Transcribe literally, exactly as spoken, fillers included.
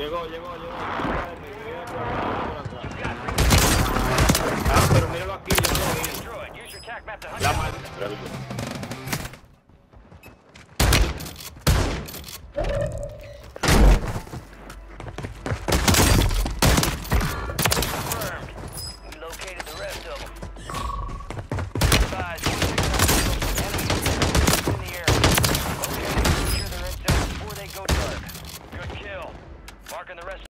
Llegó, llegó, llegó. Ah, pero míralo aquí, yo no lo vi. La madre.